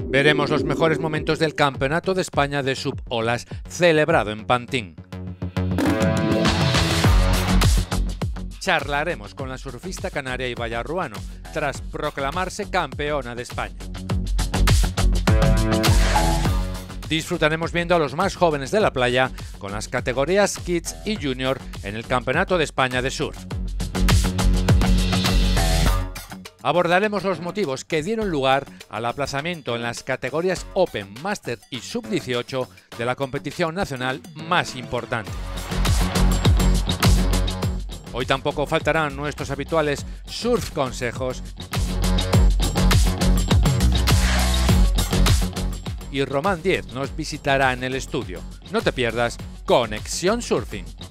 Veremos los mejores momentos del Campeonato de España de Subolas celebrado en Pantin. Charlaremos con la surfista canaria Ibaia Ruano tras proclamarse campeona de España. Disfrutaremos viendo a los más jóvenes de la playa con las categorías Kids y Junior en el Campeonato de España de Surf. Abordaremos los motivos que dieron lugar al aplazamiento en las categorías Open, Master y Sub-18 de la competición nacional más importante. Hoy tampoco faltarán nuestros habituales surf consejos y Román Diez nos visitará en el estudio. No te pierdas Conexión Surfing.